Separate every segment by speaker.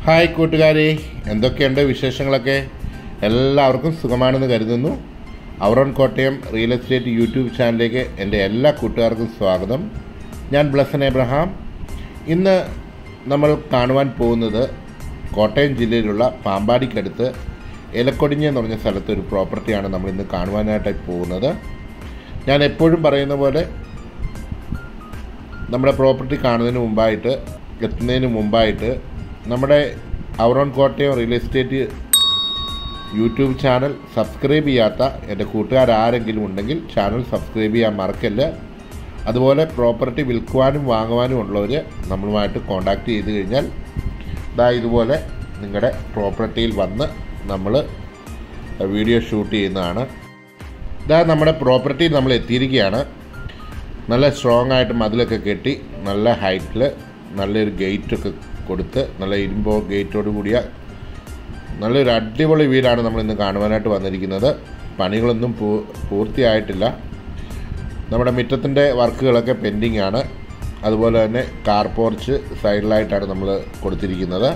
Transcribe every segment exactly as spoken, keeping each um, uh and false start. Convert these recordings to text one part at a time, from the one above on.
Speaker 1: Hi കൂട്ടുകാരെ, എന്തൊക്കെയുണ്ട് വിശേഷങ്ങളൊക്കെ? എല്ലാവർക്കും സുഖമാണെന്ന് കരുതുന്നു. Auron Kottayam real estate YouTube ചാനലിലേക്ക് എൻ്റെ എല്ലാ കൂട്ടുകാർക്കും സ്വാഗതം. ഞാൻ ബ്ലസൻ എബ്രഹാം. ഇന്ന് നമ്മൾ കാണുവാൻ പോകുന്നത് കോട്ടയം ജില്ലയിലുള്ള പാമ്പാടിക്കടുത്ത് എലക്കൊടിഞ്ഞ് എന്ന് പറഞ്ഞ സ്ഥലത്ത് ഒരു പ്രോപ്പർട്ടിയാണ് നമ്മൾ ഇന്ന് കാണുവാനായിട്ടായി പോകുന്നത്. ഞാൻ എപ്പോഴും പറയുന്ന പോലെ നമ്മുടെ പ്രോപ്പർട്ടി കാണുന്നതിന് മുമ്പായിട്ട് എത്തുന്നതിന് മുമ്പായിട്ട് നമ്മുടെ Auron Kottayam real estate YouTube channel subscribe ചെയ്യാത്ത എൻ്റെ കൂട്ടുകാരാരെങ്കിലും ഉണ്ടെങ്കിൽ ചാനൽ സബ്സ്ക്രൈബ് ചെയ്യാൻ മറക്കല്ല. അതുപോലെ പ്രോപ്പർട്ടി വിൽക്കുവാനും വാങ്ങുവാനും ഉള്ളവർ നമ്മളുമായിട്ട് കോൺടാക്റ്റ് ചെയ്ത് കഴിഞ്ഞാൽ ഇതാ ഇതുപോലെ നിങ്ങളുടെ പ്രോപ്പർട്ടിയിൽ വന്ന് നമ്മൾ വീഡിയോ ഷൂട്ട് ചെയ്യുന്നതാണ്. ഇതാ നമ്മുടെ പ്രോപ്പർട്ടിയിൽ നമ്മൾ എത്തിയിരിക്കുകയാണ്. നല്ല സ്ട്രോങ് ആയിട്ട് മതിലൊക്കെ കെട്ടി നല്ല ഹൈറ്റിൽ നല്ലൊരു ഗേറ്റൊക്കെ കൊടുത്ത് നല്ല ഇരുമ്പോ ഗേറ്റോട് കൂടിയ നല്ലൊരു അടിപൊളി വീടാണ് നമ്മൾ ഇന്ന് കാണുവാനായിട്ട് വന്നിരിക്കുന്നത്. പണികളൊന്നും പൂ പൂർത്തിയായിട്ടില്ല. നമ്മുടെ മുറ്റത്തിൻ്റെ വർക്കുകളൊക്കെ പെൻഡിങ് ആണ്. അതുപോലെ തന്നെ കാർ പോർച്ച് സൈഡിലായിട്ടാണ് നമ്മൾ കൊടുത്തിരിക്കുന്നത്.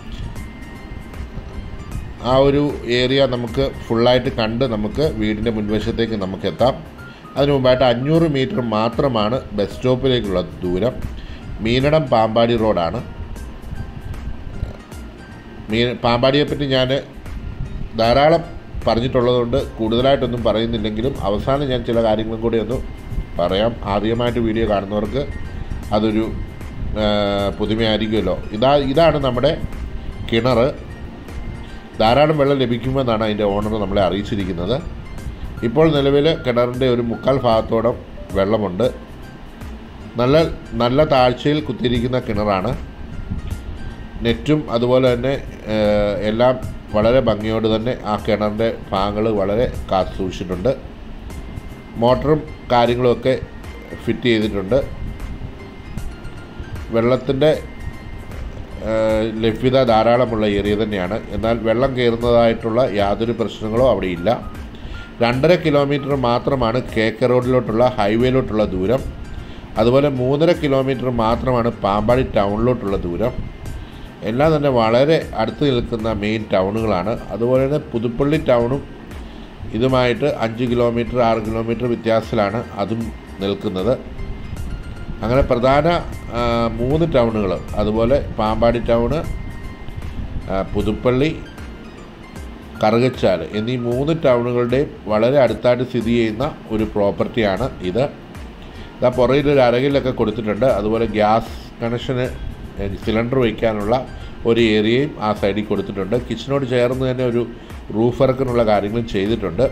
Speaker 1: ആ ഒരു ഏരിയ നമുക്ക് ഫുള്ളായിട്ട് കണ്ട് നമുക്ക് വീടിൻ്റെ മുൻവശത്തേക്ക് നമുക്ക് എത്താം. അതിനു മുമ്പായിട്ട് അഞ്ഞൂറ് മീറ്റർ മാത്രമാണ് ബസ് സ്റ്റോപ്പിലേക്കുള്ള ദൂരം. മീനടം പാമ്പാടി റോഡാണ്. മീൻ പാമ്പാടിയെപ്പറ്റി ഞാൻ ധാരാളം പറഞ്ഞിട്ടുള്ളതുകൊണ്ട് കൂടുതലായിട്ടൊന്നും പറയുന്നില്ലെങ്കിലും അവസാനം ഞാൻ ചില കാര്യങ്ങളും കൂടി ഒന്ന് പറയാം. ആദ്യമായിട്ട് വീഡിയോ കാണുന്നവർക്ക് അതൊരു പുതുമയായിരിക്കുമല്ലോ. ഇതാ ഇതാണ് നമ്മുടെ കിണർ. ധാരാളം വെള്ളം ലഭിക്കുമെന്നാണ് അതിൻ്റെ ഓണർ നമ്മളെ അറിയിച്ചിരിക്കുന്നത്. ഇപ്പോൾ നിലവിൽ കിണറിൻ്റെ ഒരു മുക്കാൽ ഭാഗത്തോളം വെള്ളമുണ്ട്. നല്ല നല്ല താഴ്ചയിൽ കുത്തിയിരിക്കുന്ന കിണറാണ്. നെറ്റും അതുപോലെ തന്നെ എല്ലാം വളരെ ഭംഗിയോട് തന്നെ ആ കിണറിൻ്റെ ഭാഗങ്ങൾ വളരെ കാത്തു സൂക്ഷിച്ചിട്ടുണ്ട്. മോട്ടറും കാര്യങ്ങളുമൊക്കെ ഫിറ്റ് ചെയ്തിട്ടുണ്ട്. വെള്ളത്തിൻ്റെ ലഭ്യത ധാരാളമുള്ള ഏരിയ തന്നെയാണ്. എന്നാൽ വെള്ളം കയറുന്നതായിട്ടുള്ള യാതൊരു പ്രശ്നങ്ങളോ അവിടെയില്ല. രണ്ടര കിലോമീറ്റർ മാത്രമാണ് കെ കെ റോഡിലോട്ടുള്ള ഹൈവേയിലോട്ടുള്ള ദൂരം. അതുപോലെ മൂന്നര കിലോമീറ്റർ മാത്രമാണ് പാമ്പാടി ടൗണിലോട്ടുള്ള ദൂരം. എല്ലാം തന്നെ വളരെ അടുത്ത് നിൽക്കുന്ന മെയിൻ ടൗണുകളാണ്. അതുപോലെ തന്നെ പുതുപ്പള്ളി ടൗണും ഇതുമായിട്ട് അഞ്ച് കിലോമീറ്റർ ആറ് കിലോമീറ്റർ വ്യത്യാസത്തിലാണ് അതും നിൽക്കുന്നത്. അങ്ങനെ പ്രധാന മൂന്ന് ടൗണുകൾ, അതുപോലെ പാമ്പാടി ടൗണ്, പുതുപ്പള്ളി, കറുകച്ചാൽ എന്നീ മൂന്ന് ടൗണുകളുടെയും വളരെ അടുത്തായിട്ട് സ്ഥിതി ചെയ്യുന്ന ഒരു പ്രോപ്പർട്ടിയാണ് ഇത്. ഇതാ പുറകിലൊരു അരകിലൊക്കെ കൊടുത്തിട്ടുണ്ട്. അതുപോലെ ഗ്യാസ് കണക്ഷന് സിലിണ്ടർ വയ്ക്കാനുള്ള ഒരു ഏരിയയും ആ സൈഡിൽ കൊടുത്തിട്ടുണ്ട്. കിച്ചനോട് ചേർന്ന് തന്നെ ഒരു റൂഫ് വർക്കിനുള്ള കാര്യങ്ങളും ചെയ്തിട്ടുണ്ട്.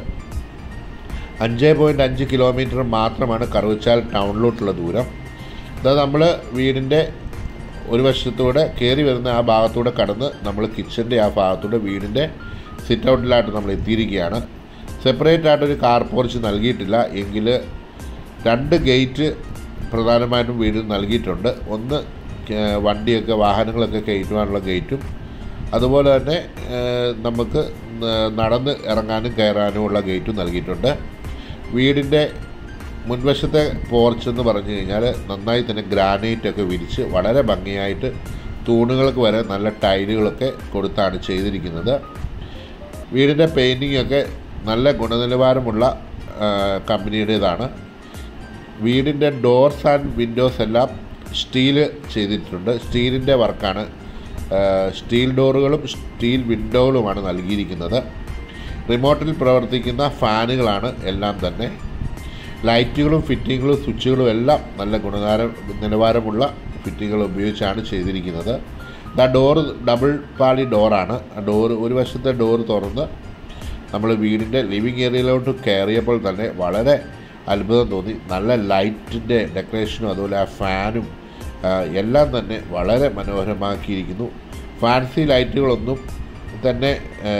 Speaker 1: അഞ്ച് പോയിൻറ്റ് അഞ്ച് കിലോമീറ്റർ മാത്രമാണ് കറുകച്ചാൽ ടൗണിലോട്ടുള്ള ദൂരം. ഇത് നമ്മൾ വീടിൻ്റെ ഒരു വശത്തൂടെ കയറി വരുന്ന ആ ഭാഗത്തൂടെ കടന്ന് നമ്മൾ കിച്ചൻ്റെ ആ ഭാഗത്തൂടെ വീടിൻ്റെ സിറ്റ് ഔട്ടിലായിട്ട് നമ്മൾ എത്തിയിരിക്കുകയാണ്. സെപ്പറേറ്റ് ആയിട്ടൊരു കാർ പോർച്ച് നൽകിയിട്ടില്ല എങ്കിൽ രണ്ട് ഗേറ്റ് പ്രധാനമായിട്ടും വീടിന് നൽകിയിട്ടുണ്ട്. ഒന്ന് വണ്ടിയൊക്കെ വാഹനങ്ങളൊക്കെ കയറ്റുവാനുള്ള ഗേറ്റും അതുപോലെ തന്നെ നമുക്ക് നടന്ന് ഇറങ്ങാനും കയറാനും ഉള്ള ഗേറ്റും നൽകിയിട്ടുണ്ട്. വീടിൻ്റെ മുൻവശത്തെ പോർച്ച് എന്ന് പറഞ്ഞു കഴിഞ്ഞാൽ നന്നായി തന്നെ ഗ്രാനൈറ്റൊക്കെ വിരിച്ച് വളരെ ഭംഗിയായിട്ട് തൂണുകൾക്ക് വരെ നല്ല ടൈലുകളൊക്കെ കൊടുത്താണ് ചെയ്തിരിക്കുന്നത്. വീടിൻ്റെ പെയിൻറ്റിങ്ങൊക്കെ നല്ല ഗുണനിലവാരമുള്ള കമ്പനിയുടേതാണ്. വീടിൻ്റെ ഡോർസ് ആൻഡ് വിൻഡോസ് എല്ലാം സ്റ്റീല് ചെയ്തിട്ടുണ്ട്. സ്റ്റീലിൻ്റെ വർക്കാണ്. സ്റ്റീൽ ഡോറുകളും സ്റ്റീൽ വിൻഡോകളുമാണ് നൽകിയിരിക്കുന്നത്. റിമോട്ടിൽ പ്രവർത്തിക്കുന്ന ഫാനുകളാണ് എല്ലാം തന്നെ. ലൈറ്റുകളും ഫിറ്റിങ്ങുകളും സ്വിച്ചുകളും എല്ലാം നല്ല ഗുണനിലവാരം നിലവാരമുള്ള ഫിറ്റിങ്ങുകൾ ഉപയോഗിച്ചാണ് ചെയ്തിരിക്കുന്നത്. ആ ഡോറ് ഡബിൾ പാളി ഡോറാണ്. ആ ഡോറ് ഒരു വശത്തെ ഡോറ് തുറന്ന് നമ്മൾ വീടിൻ്റെ ലിവിങ് ഏരിയയിലോട്ട് കയറിയപ്പോൾ തന്നെ വളരെ അത്ഭുതം തോന്നി. നല്ല ലൈറ്റിൻ്റെ ഡെക്കറേഷനും അതുപോലെ ആ ഫാനും എല്ലാം തന്നെ വളരെ മനോഹരമാക്കിയിരിക്കുന്നു. ഫാൻസി ലൈറ്റുകളൊന്നും തന്നെ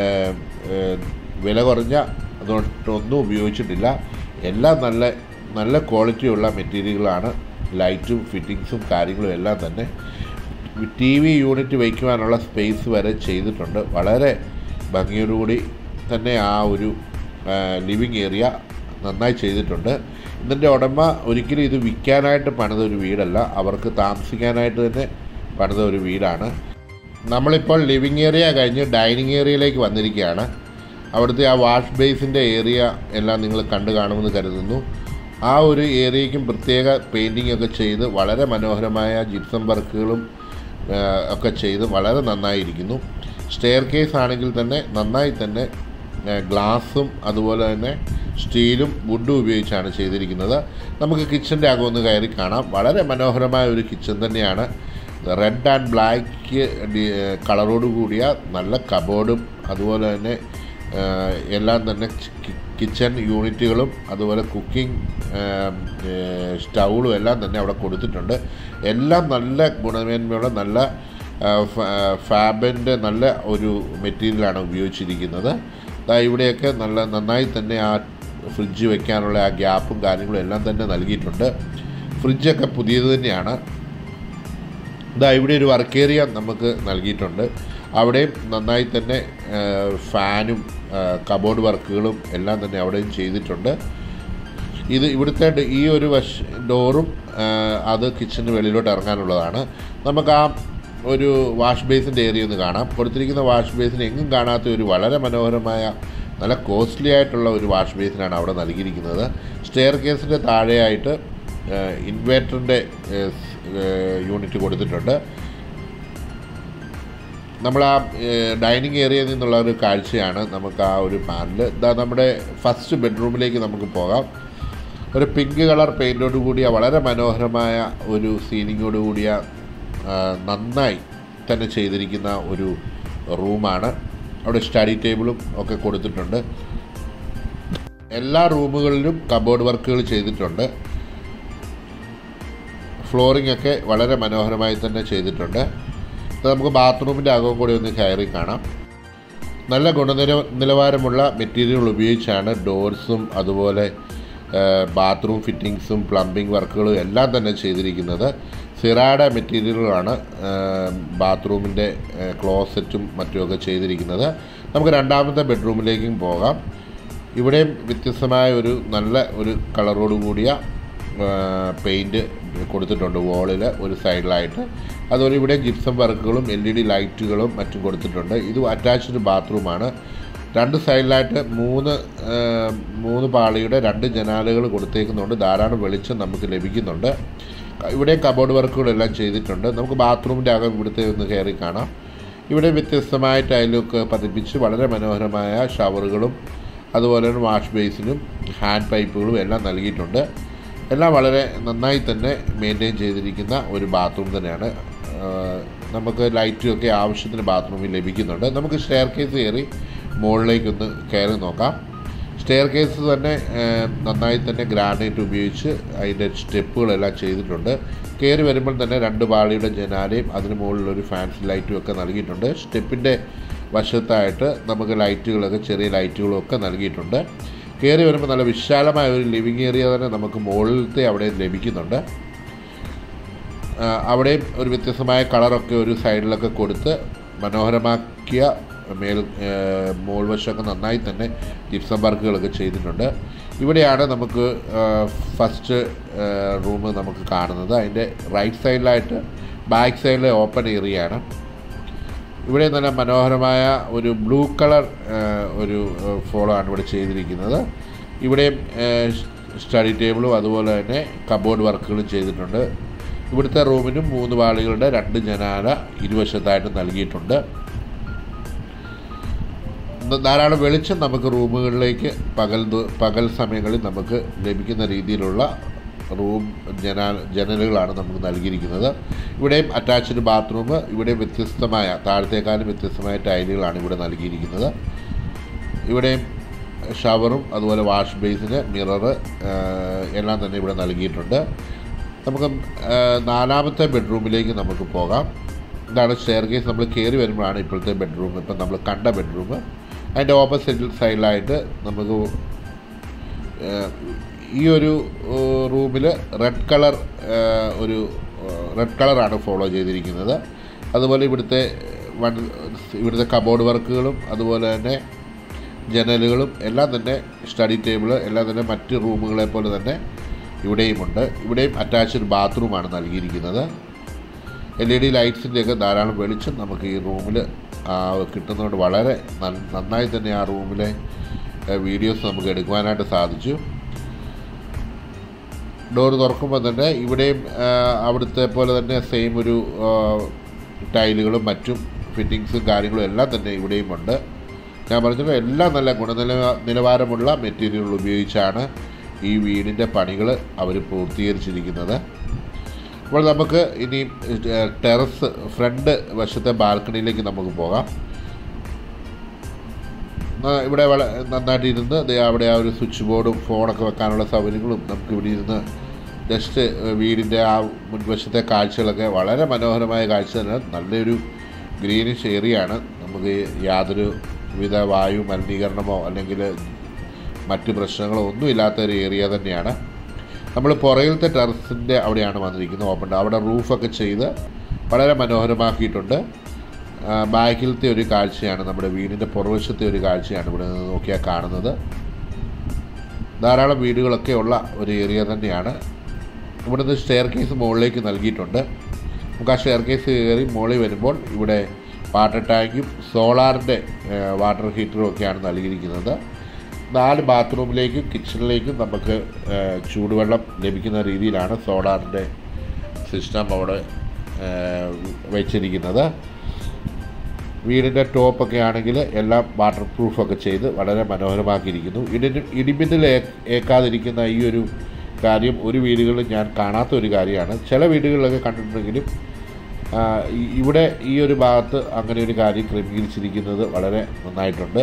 Speaker 1: വില കുറഞ്ഞ അതുകൊണ്ടൊന്നും ഉപയോഗിച്ചിട്ടില്ല. എല്ലാം നല്ല നല്ല ക്വാളിറ്റിയുള്ള മെറ്റീരിയലുകളാണ്. ലൈറ്റും ഫിറ്റിങ്സും കാര്യങ്ങളും എല്ലാം തന്നെ. ടി വി യൂണിറ്റ് വയ്ക്കുവാനുള്ള സ്പേസ് വരെ ചെയ്തിട്ടുണ്ട്. വളരെ ഭംഗിയോടുകൂടി തന്നെ ആ ഒരു ലിവിങ് ഏരിയ നന്നായി ചെയ്തിട്ടുണ്ട്. ഇതിൻ്റെ ഉടമ ഒരിക്കലും ഇത് വിൽക്കാനായിട്ട് പണിത ഒരു വീടല്ല, അവർക്ക് താമസിക്കാനായിട്ട് തന്നെ പണിത ഒരു വീടാണ്. നമ്മളിപ്പോൾ ലിവിങ് ഏരിയ കഴിഞ്ഞ് ഡൈനിങ് ഏരിയയിലേക്ക് വന്നിരിക്കുകയാണ്. അവിടുത്തെ ആ വാഷ് ബേസിൻ്റെ ഏരിയ എല്ലാം നിങ്ങൾ കണ്ടു കാണുമെന്ന് കരുതുന്നു. ആ ഒരു ഏരിയയ്ക്കും പ്രത്യേക പെയിൻറ്റിംഗ് ഒക്കെ ചെയ്ത് വളരെ മനോഹരമായ ജിപ്സം വർക്കുകളും ഒക്കെ ചെയ്ത് വളരെ നന്നായിരിക്കുന്നു. സ്റ്റെയർ കേസ് ആണെങ്കിൽ തന്നെ നന്നായി തന്നെ ഗ്ലാസും അതുപോലെ തന്നെ സ്റ്റീലും വുഡും ഉപയോഗിച്ചാണ് ചെയ്തിരിക്കുന്നത്. നമുക്ക് കിച്ചൻ്റെ അകമൊന്ന് കയറി കാണാം. വളരെ മനോഹരമായ ഒരു കിച്ചൺ തന്നെയാണ്. റെഡ് ആൻഡ് ബ്ലാക്ക് കളറോട് കൂടിയ നല്ല കബോർഡും അതുപോലെ തന്നെ എല്ലാം തന്നെ കിച്ചൺ യൂണിറ്റുകളും അതുപോലെ കുക്കിംഗ് സ്റ്റൗളും എല്ലാം തന്നെ അവിടെ കൊടുത്തിട്ടുണ്ട്. എല്ലാം നല്ല ഗുണമേന്മയുള്ള നല്ല ഫാബിൻ്റെ നല്ല ഒരു മെറ്റീരിയലാണ് ഉപയോഗിച്ചിരിക്കുന്നത്. ഇവിടെയൊക്കെ നല്ല നന്നായി തന്നെ ആ ഫ്രിഡ്ജ് വയ്ക്കാനുള്ള ആ ഗ്യാപ്പും കാര്യങ്ങളും എല്ലാം തന്നെ നൽകിയിട്ടുണ്ട്. ഫ്രിഡ്ജൊക്കെ പുതിയത് തന്നെയാണ്. ഇതാ ഇവിടെ ഒരു വർക്ക് ഏരിയ നമുക്ക് നൽകിയിട്ടുണ്ട്. അവിടെയും നന്നായി തന്നെ ഫാനും കബോർഡ് വർക്കുകളും എല്ലാം തന്നെ അവിടെയും ചെയ്തിട്ടുണ്ട്. ഇത് ഇവിടുത്തെ ഈ ഒരു വശ ഡോറും അത് കിച്ചന് വെളിയിലോട്ട് ഇറങ്ങാനുള്ളതാണ്. നമുക്ക് ആ ഒരു വാഷ് ബേസിൻ്റെ ഏരിയ ഒന്ന് കാണാം. കൊടുത്തിരിക്കുന്ന വാഷ് ബേസിന് എങ്ങും കാണാത്ത ഒരു വളരെ മനോഹരമായ നല്ല കോസ്റ്റ്ലി ആയിട്ടുള്ള ഒരു വാഷ് ബേസിനാണ് അവിടെ നൽകിയിരിക്കുന്നത്. സ്റ്റെയർ കേസിൻ്റെ താഴെയായിട്ട് ഇൻവേർട്ടറിൻ്റെ യൂണിറ്റ് കൊടുത്തിട്ടുണ്ട്. നമ്മൾ ആ ഡൈനിങ് ഏരിയയിൽ നിന്നുള്ള ഒരു കാഴ്ചയാണ് നമുക്ക് ആ ഒരു പാനൽ. ഇതാ നമ്മുടെ ഫസ്റ്റ് ബെഡ്റൂമിലേക്ക് നമുക്ക് പോകാം. ഒരു പിങ്ക് കളർ പെയിൻറ്റോട് കൂടിയ വളരെ മനോഹരമായ ഒരു സീലിങ്ങോട് കൂടിയ നന്നായി തന്നെ ചെയ്തിരിക്കുന്ന ഒരു റൂമാണ്. അവിടെ സ്റ്റഡി ടേബിളും ഒക്കെ കൊടുത്തിട്ടുണ്ട്. എല്ലാ റൂമുകളിലും കബോർഡ് വർക്കുകൾ ചെയ്തിട്ടുണ്ട്. ഫ്ലോറിംഗ് ഒക്കെ വളരെ മനോഹരമായി തന്നെ ചെയ്തിട്ടുണ്ട്. നമുക്ക് ബാത്റൂമിൻ്റെ അകവും കൂടി ഒന്ന് കയറി കാണാം. നല്ല ഗുണനില നിലവാരമുള്ള മെറ്റീരിയൽ ഉപയോഗിച്ചാണ് ഡോർസും അതുപോലെ ബാത്റൂം ഫിറ്റിങ്സും പ്ലംബിംഗ് വർക്കുകളും എല്ലാം തന്നെ ചെയ്തിരിക്കുന്നത്. സിറാഡ മെറ്റീരിയലുകളാണ് ബാത്റൂമിൻ്റെ ക്ലോസറ്റും മറ്റുമൊക്കെ ചെയ്തിരിക്കുന്നത്. നമുക്ക് രണ്ടാമത്തെ ബെഡ്റൂമിലേക്കും പോകാം. ഇവിടെയും വ്യത്യസ്തമായ ഒരു നല്ല ഒരു കളറോട് കൂടിയ പെയിൻറ്റ് കൊടുത്തിട്ടുണ്ട് വോളിൽ ഒരു സൈഡിലായിട്ട്. അതുപോലെ ഇവിടെ ജിപ്സം വർക്കുകളും എൽ ഇ ഡി ലൈറ്റുകളും മറ്റും കൊടുത്തിട്ടുണ്ട്. ഇത് അറ്റാച്ച്ഡ് ബാത്റൂമാണ്. രണ്ട് സൈഡിലായിട്ട് മൂന്ന് മൂന്ന് പാളിയുടെ രണ്ട് ജനാലകൾ കൊടുത്തേക്കുന്നുണ്ട്. ധാരാളം വെളിച്ചം നമുക്ക് ലഭിക്കുന്നുണ്ട്. ഇവിടെ കബോർഡ് വർക്കുകളെല്ലാം ചെയ്തിട്ടുണ്ട്. നമുക്ക് ബാത്റൂമിൻ്റെ അകം ഇവിടുത്തെ ഒന്ന് കയറി കാണാം. ഇവിടെ വ്യത്യസ്തമായ ടൈലൊക്കെ പതിപ്പിച്ച് വളരെ മനോഹരമായ ഷവറുകളും അതുപോലെ തന്നെ വാഷ് ബേസിനും ഹാൻഡ് പൈപ്പുകളും എല്ലാം നൽകിയിട്ടുണ്ട്. എല്ലാം വളരെ നന്നായി തന്നെ മെയിൻറ്റെയിൻ ചെയ്തിരിക്കുന്ന ഒരു ബാത്റൂം തന്നെയാണ്. നമുക്ക് ലൈറ്റൊക്കെ ആവശ്യത്തിന് ബാത്റൂമിൽ ലഭിക്കുന്നുണ്ട്. നമുക്ക് സ്റ്റെയർ കേസ് കയറി മുകളിലേക്കൊന്ന് കയറി നോക്കാം. സ്റ്റെയർ കേസ് തന്നെ നന്നായി തന്നെ ഗ്രാനൈറ്റ് ഉപയോഗിച്ച് അതിൻ്റെ സ്റ്റെപ്പുകളെല്ലാം ചെയ്തിട്ടുണ്ട്. കയറി വരുമ്പോൾ തന്നെ രണ്ട് പാളിയുടെ ജനാലയും അതിന് മുകളിലൊരു ഫാൻസി ലൈറ്റും ഒക്കെ നൽകിയിട്ടുണ്ട്. സ്റ്റെപ്പിൻ്റെ വശത്തായിട്ട് നമുക്ക് ലൈറ്റുകളൊക്കെ ചെറിയ ലൈറ്റുകളും ഒക്കെ നൽകിയിട്ടുണ്ട്. കയറി വരുമ്പോൾ നല്ല വിശാലമായ ഒരു ലിവിങ് ഏരിയ തന്നെ നമുക്ക് മുകളിലത്തെ അവിടെ ലഭിക്കുന്നുണ്ട്. അവിടെയും ഒരു വ്യത്യസ്തമായ കളറൊക്കെ ഒരു സൈഡിലൊക്കെ കൊടുത്ത് മനോഹരമാക്കിയ മേൽ മോൾ വശമൊക്കെ നന്നായി തന്നെ ജിപ്സം വർക്കുകളൊക്കെ ചെയ്തിട്ടുണ്ട്. ഇവിടെയാണ് നമുക്ക് ഫസ്റ്റ് റൂം നമുക്ക് കാണുന്നത്. അതിൻ്റെ റൈറ്റ് സൈഡിലായിട്ട് ബാക്ക് സൈഡിലെ ഓപ്പൺ ഏരിയയാണ്. ഇവിടെ നല്ല മനോഹരമായ ഒരു ബ്ലൂ കളർ ഒരു ഫോളോ ആണ് ഇവിടെ ചെയ്തിരിക്കുന്നത്. ഇവിടെയും സ്റ്റഡി ടേബിളും അതുപോലെ തന്നെ കബോർഡ് വർക്കുകളും ചെയ്തിട്ടുണ്ട്. ഇവിടുത്തെ റൂമിനും മൂന്ന് പാളികളുടെ രണ്ട് ജനാല ഇരുവശത്തായിട്ട് നൽകിയിട്ടുണ്ട്. ധാരാളം വെളിച്ചം നമുക്ക് റൂമുകളിലേക്ക് പകൽ പകൽ സമയങ്ങളിൽ നമുക്ക് ലഭിക്കുന്ന രീതിയിലുള്ള റൂം ജനാൽ ജനലുകളാണ് നമുക്ക് നൽകിയിരിക്കുന്നത്. ഇവിടെയും അറ്റാച്ച്ഡ് ബാത്റൂം. ഇവിടെ വ്യത്യസ്തമായ താഴത്തേക്കാളും വ്യത്യസ്തമായ ടൈലുകളാണ് ഇവിടെ നൽകിയിരിക്കുന്നത്. ഇവിടെയും ഷവറും അതുപോലെ വാഷ് ബേസിന് മിററ് എല്ലാം തന്നെ ഇവിടെ നൽകിയിട്ടുണ്ട്. നമുക്ക് നാലാമത്തെ ബെഡ്റൂമിലേക്ക് നമുക്ക് പോകാം. ഇതാണ് സ്റ്റെയർ കേസ്. നമ്മൾ കയറി വരുമ്പോഴാണ് ഇപ്പോഴത്തെ ബെഡ്റൂം ഇപ്പം നമ്മൾ കണ്ട ബെഡ്റൂം. അതിൻ്റെ ഓപ്പോസിറ്റ് സൈഡിലായിട്ട് നമുക്ക് ഈ ഒരു റൂമിൽ റെഡ് കളർ ഒരു റെഡ് കളറാണ് ഫോളോ ചെയ്തിരിക്കുന്നത്. അതുപോലെ ഇവിടുത്തെ വൺ ഇവിടുത്തെ കബോർഡ് വർക്കുകളും അതുപോലെ തന്നെ ജനലുകളും എല്ലാം തന്നെ സ്റ്റഡി ടേബിൾ എല്ലാം തന്നെ മറ്റ് റൂമുകളെ പോലെ തന്നെ ഇവിടെയുമുണ്ട്. ഇവിടെയും അറ്റാച്ച്ഡ് ബാത്റൂമാണ് നൽകിയിരിക്കുന്നത്. എൽ ഇ ഡി ലൈറ്റ്സിൻ്റെയൊക്കെ ധാരാളം വെളിച്ചം നമുക്ക് ഈ റൂമിൽ കിട്ടുന്നതുകൊണ്ട് വളരെ നന്നായി തന്നെ ആ റൂമിലെ വീഡിയോസ് നമുക്ക് എടുക്കുവാനായിട്ട് സാധിച്ചു. ഡോർ തുറക്കുമ്പോൾ തന്നെ ഇവിടെയും അവിടുത്തെ പോലെ തന്നെ സെയിം ഒരു ടൈലുകളും മറ്റും ഫിറ്റിങ്സും കാര്യങ്ങളും എല്ലാം തന്നെ ഇവിടെയും ഉണ്ട്. ഞാൻ പറഞ്ഞല്ലോ എല്ലാം നല്ല ഗുണനില നിലവാരമുള്ള മെറ്റീരിയലുകൾ ഉപയോഗിച്ചാണ് ഈ വീടിൻ്റെ പണികൾ അവർ പൂർത്തീകരിച്ചിരിക്കുന്നത്. അപ്പോൾ നമുക്ക് ഇനി ടെറസ് ഫ്രണ്ട് വശത്തെ ബാൽക്കണിയിലേക്ക് നമുക്ക് പോകാം. ഇവിടെ വള നന്നായിട്ട് ഇരുന്ന് അവിടെ ആ ഒരു സ്വിച്ച് ബോർഡും ഫോണൊക്കെ വെക്കാനുള്ള സൗകര്യങ്ങളും നമുക്ക് ഇവിടെ ഇരുന്ന് ജസ്റ്റ് വീടിൻ്റെ ആ മുൻവശത്തെ കാഴ്ചകളൊക്കെ വളരെ മനോഹരമായ കാഴ്ച തന്നെ. നല്ലൊരു ഗ്രീനിഷ് ഏരിയയാണ്. നമുക്ക് യാതൊരു വിധ വായു മലിനീകരണമോ അല്ലെങ്കിൽ മറ്റു പ്രശ്നങ്ങളോ ഒന്നുമില്ലാത്ത ഒരു ഏരിയ തന്നെയാണ്. നമ്മൾ പുറകിലത്തെ ടെറസിൻ്റെ അവിടെയാണ് വന്നിരിക്കുന്നത്. ഓപ്പൺ അവിടെ റൂഫൊക്കെ ചെയ്ത് വളരെ മനോഹരമാക്കിയിട്ടുണ്ട്. ബാക്കിലത്തെ ഒരു കാഴ്ചയാണ്, നമ്മുടെ വീടിൻ്റെ പുറവശത്തെ ഒരു കാഴ്ചയാണ് ഇവിടെ നിന്ന് നോക്കിയാൽ കാണുന്നത്. ധാരാളം വീടുകളൊക്കെ ഉള്ള ഒരു ഏരിയ തന്നെയാണ്. ഇവിടുന്ന് സ്റ്റെയർ കേസ് മുകളിലേക്ക് നൽകിയിട്ടുണ്ട്. നമുക്ക് ആ സ്റ്റെയർ കേസ് കയറി മുകളിൽ വരുമ്പോൾ ഇവിടെ വാട്ടർ ടാങ്കും സോളാറിൻ്റെ വാട്ടർ ഹീറ്ററും ഒക്കെയാണ് നൽകിയിരിക്കുന്നത്. നാല് ബാത്റൂമിലേക്കും കിച്ചണിലേക്കും നമുക്ക് ചൂടുവെള്ളം ലഭിക്കുന്ന രീതിയിലാണ് സോളാറിൻ്റെ സിസ്റ്റം അവിടെ വെച്ചിരിക്കുന്നത്. വീടിൻ്റെ ടോപ്പൊക്കെ ആണെങ്കിൽ എല്ലാം വാട്ടർ പ്രൂഫൊക്കെ ചെയ്ത് വളരെ മനോഹരമാക്കിയിരിക്കുന്നു. ഇടി ഇടിമിന്നൽ ഏക്കാതിരിക്കുന്ന ഈ ഒരു കാര്യം ഒരു വീടുകളിൽ ഞാൻ കാണാത്ത ഒരു കാര്യമാണ്. ചില വീടുകളിലൊക്കെ കണ്ടിട്ടുണ്ടെങ്കിലും ഇവിടെ ഈ ഒരു ഭാഗത്ത് അങ്ങനെ ഒരു കാര്യം ക്രമീകരിച്ചിരിക്കുന്നത് വളരെ നന്നായിട്ടുണ്ട്.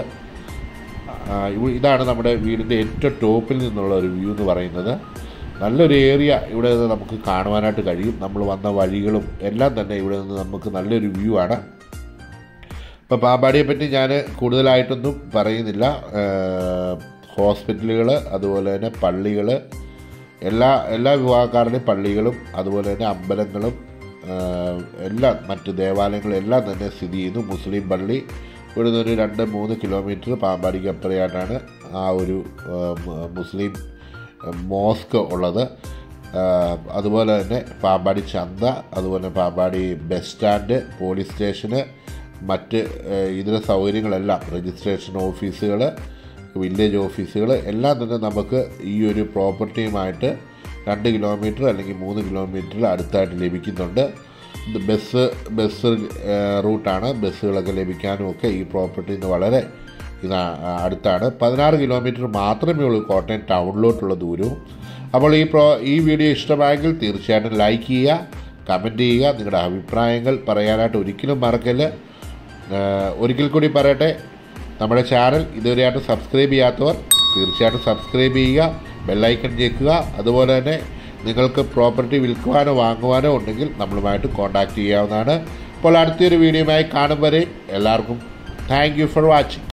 Speaker 1: ഇതാണ് നമ്മുടെ വീടിൻ്റെ ഏറ്റവും ടോപ്പിൽ നിന്നുള്ള ഒരു വ്യൂ എന്ന് പറയുന്നത്. നല്ലൊരു ഏരിയ ഇവിടെ നിന്ന് നമുക്ക് കാണുവാനായിട്ട് കഴിയും. നമ്മൾ വന്ന വഴികളും എല്ലാം തന്നെ ഇവിടെ നിന്ന് നമുക്ക് നല്ലൊരു വ്യൂ ആണ്. ഇപ്പോൾ പാമ്പാടിയെപ്പറ്റി ഞാൻ കൂടുതലായിട്ടൊന്നും പറയുന്നില്ല. ഹോസ്പിറ്റലുകൾ, അതുപോലെ തന്നെ പള്ളികൾ, എല്ലാ എല്ലാ വിഭാഗക്കാരുടെയും പള്ളികളും അതുപോലെ തന്നെ അമ്പലങ്ങളും എല്ലാം മറ്റ് ദേവാലയങ്ങളും എല്ലാം തന്നെ സ്ഥിതി ചെയ്യുന്നു. മുസ്ലിം പള്ളി ഇവിടെ നിന്നൊരു രണ്ട് മൂന്ന് കിലോമീറ്റർ പാമ്പാടിക്ക് അപ്പുറയായിട്ടാണ് ആ ഒരു മുസ്ലിം മോസ്ക് ഉള്ളത്. അതുപോലെ തന്നെ പാമ്പാടി ചന്ത, അതുപോലെ പാമ്പാടി ബസ് സ്റ്റാൻഡ്, പോലീസ് സ്റ്റേഷന്, മറ്റ് ഇതര സൗകര്യങ്ങളെല്ലാം, രജിസ്ട്രേഷൻ ഓഫീസുകൾ, വില്ലേജ് ഓഫീസുകൾ എല്ലാം തന്നെ നമുക്ക് ഈ ഒരു പ്രോപ്പർട്ടിയുമായിട്ട് രണ്ട് കിലോമീറ്റർ അല്ലെങ്കിൽ മൂന്ന് കിലോമീറ്ററിൽ അടുത്തായിട്ട് ലഭിക്കുന്നുണ്ട്. ബസ് ബസ് റൂട്ടാണ്. ബസ്സുകളൊക്കെ ലഭിക്കാനും ഒക്കെ ഈ പ്രോപ്പർട്ടിയിൽ നിന്ന് വളരെ ഇതാ അടുത്താണ്. പതിനാറ് കിലോമീറ്റർ മാത്രമേ ഉള്ളൂ കോട്ടയം ടൗണിലോട്ടുള്ള ദൂരവും. അപ്പോൾ ഈ പ്രോ ഈ വീഡിയോ ഇഷ്ടമായെങ്കിൽ തീർച്ചയായിട്ടും ലൈക്ക് ചെയ്യുക, കമൻറ്റ് ചെയ്യുക, നിങ്ങളുടെ അഭിപ്രായങ്ങൾ പറയാനായിട്ട് ഒരിക്കലും മറക്കല്ല്. ഒരിക്കൽ കൂടി പറയട്ടെ, നമ്മുടെ ചാനൽ ഇതുവരെയായിട്ട് സബ്സ്ക്രൈബ് ചെയ്യാത്തവർ തീർച്ചയായിട്ടും സബ്സ്ക്രൈബ് ചെയ്യുക, ബെല്ലൈക്കൺ ഞെക്കുക. അതുപോലെ തന്നെ നിങ്ങൾക്ക് പ്രോപ്പർട്ടി വിൽക്കുവാനോ വാങ്ങുവാനോ ഉണ്ടെങ്കിൽ നമ്മളുമായിട്ട് കോൺടാക്റ്റ് ചെയ്യാവുന്നതാണ്. അപ്പോൾ അടുത്തൊരു വീഡിയോയുമായി കാണും വരെ എല്ലാവർക്കും താങ്ക് യു ഫോർ വാച്ചിങ്.